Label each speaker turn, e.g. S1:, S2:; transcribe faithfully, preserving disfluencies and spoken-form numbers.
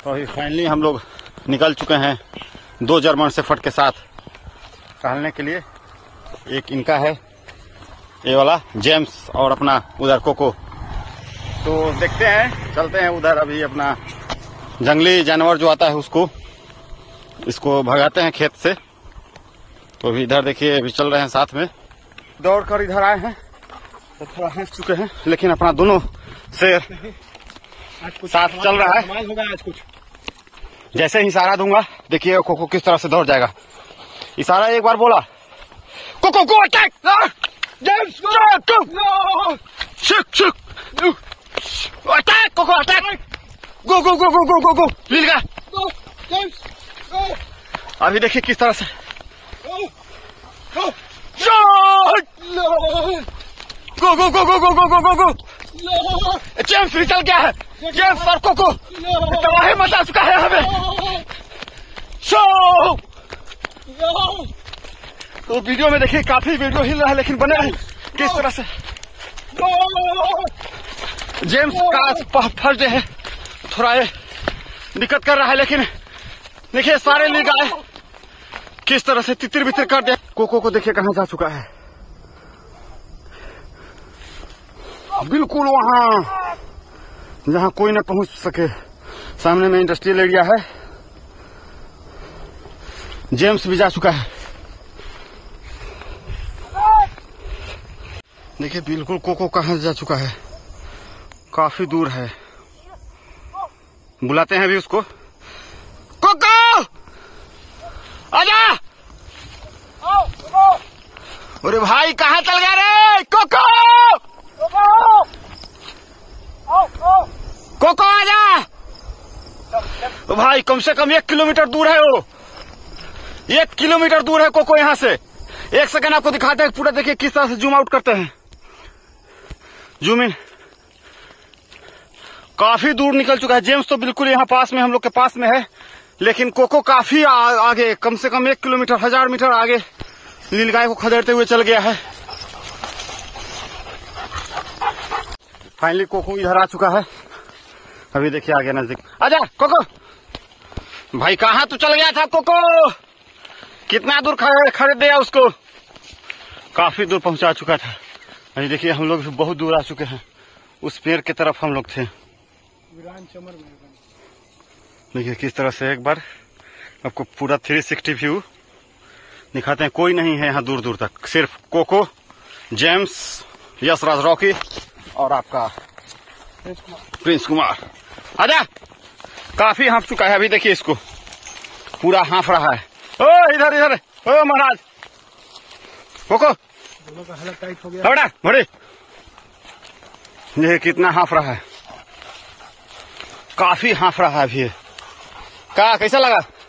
S1: तो अभी फाइनली हम लोग निकल चुके हैं दो जर्मन शेफर्ड के साथ टहलने के लिए। एक इनका है ये वाला जेम्स और अपना उधर कोको। तो देखते हैं, चलते हैं उधर। अभी अपना जंगली जानवर जो आता है उसको इसको भगाते हैं खेत से। तो अभी इधर देखिए, अभी चल रहे हैं साथ में। दौड़ कर इधर आए हैं तो थोड़ा हंस चुके हैं, लेकिन अपना दोनों शेर साथ चल रहा है।
S2: होगा आज कुछ।
S1: जैसे ही इशारा दूंगा देखिए कोको किस तरह से दौड़ जाएगा। इशारा एक बार बोला, कोको को अटैक, जेम्स को शिक शिक अटैक, कोको attack, go go go go go go go मिल गया। अभी देखिए किस तरह से गो go go go go go go go गो जेम्स निकल गया है। जेम्स और कोको तबाही मचा चुका है हमें। शो तो वीडियो में देखिए काफी वीडियो हिल रहा है, लेकिन बने रहे किस तरह से। जेम्स का फर्ज है थोड़ा ये दिक्कत कर रहा है, लेकिन देखिए सारे लीग आए किस तरह से तितर बितर कर दे। कोको को देखिए कहां जा चुका है, बिल्कुल वहां जहां कोई न पहुंच सके। सामने में इंडस्ट्रियल एरिया है। जेम्स भी जा चुका है। देखिए बिल्कुल कोको कहां जा चुका है, काफी दूर है। बुलाते हैं अभी उसको, कोको आजा। अरे भाई कहां चल गया रे कोको? कोको आजा। तो भाई कम से कम एक किलोमीटर दूर है वो, एक किलोमीटर दूर है कोको यहाँ से। एक सेकंड आपको दिखाते हैं पूरा, देखिए किस तरह से जूम आउट करते हैं, जूम इन। काफी दूर निकल चुका है। जेम्स तो बिल्कुल यहाँ पास में, हम लोग के पास में है, लेकिन कोको काफी आ, आगे, कम से कम एक किलोमीटर हजार मीटर आगे नीलगाय को खदेड़ते हुए चल गया है। फाइनली कोको इधर आ चुका है। अभी देखिए आगे नजदीक। आजा कोको। भाई कहाँ तू चल गया था कोको? कितना दूर खड़े दिया उसको, काफी दूर पहुंचा चुका था। अभी देखिए हम लोग बहुत दूर आ चुके हैं, उस पेड़ की तरफ हम लोग थे। देखिए किस तरह से, एक बार आपको पूरा थ्री सिक्सटी व्यू दिखाते हैं। कोई नहीं है यहाँ दूर दूर तक, सिर्फ कोको, जेम्स, यशराज रॉकी और आपका प्रिंस कुमार। आजा। काफी हाँफ चुका है, अभी देखिए इसको पूरा हाँफ रहा है। ओ इधर इधर, ओ महाराज कोको
S2: दोनों का हालत टाइट हो गया।
S1: बड़ा बड़े ये कितना हाँफ रहा है, काफी हाँफ रहा है अभी। का कैसा लगा?